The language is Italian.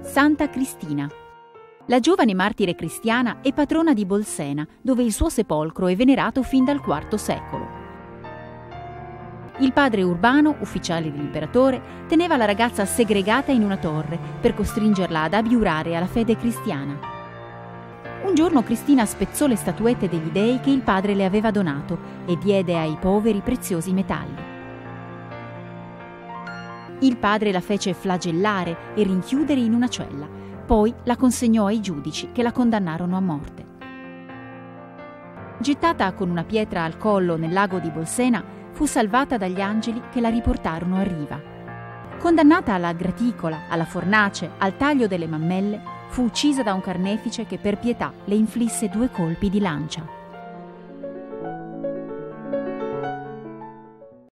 Santa Cristina. La giovane martire cristiana è patrona di Bolsena, dove il suo sepolcro è venerato fin dal IV secolo. Il padre Urbano, ufficiale dell'imperatore, teneva la ragazza segregata in una torre per costringerla ad abiurare alla fede cristiana. Un giorno Cristina spezzò le statuette degli dei che il padre le aveva donato e diede ai poveri preziosi metalli. Il padre la fece flagellare e rinchiudere in una cella, poi la consegnò ai giudici che la condannarono a morte. Gettata con una pietra al collo nel lago di Bolsena, fu salvata dagli angeli che la riportarono a riva. Condannata alla graticola, alla fornace, al taglio delle mammelle, fu uccisa da un carnefice che per pietà le inflisse 2 colpi di lancia.